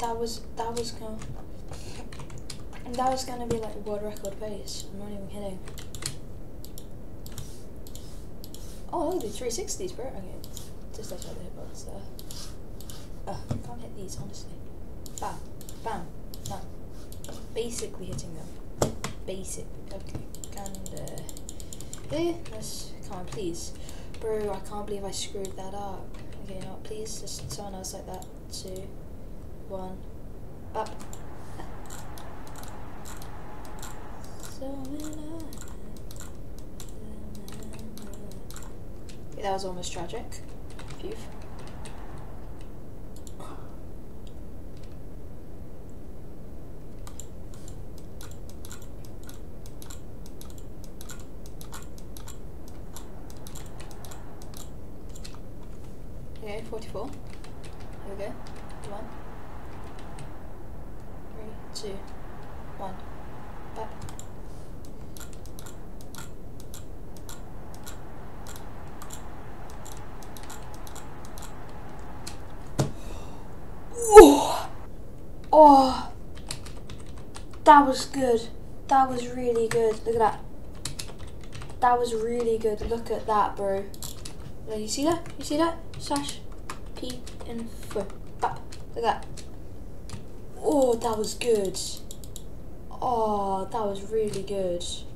that was gonna be like world record pace. I'm not even kidding. Oh, look at the 360s, bro. Okay, just touch out the hitbox there. Can't hit these, honestly. Bam, bam, bam. Basically hitting them. Basic. Okay, and come on, please, bro. I can't believe I screwed that up. Okay, no, please, just someone else like that. 2, 1, up. Okay, that was almost tragic. Phew. Okay, 44. Here we go. 1, 3, 2, 1. Back. Oh, that was good. That was really good. Look at that. That was really good. Look at that, bro. You see that? You see that? Slash P info. Bap. Look at that. Oh, that was good. Oh, that was really good.